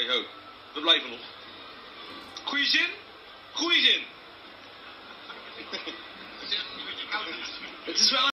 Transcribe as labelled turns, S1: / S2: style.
S1: Kijk ook. We blijven nog. Goeie zin? Goeie zin. Het is wel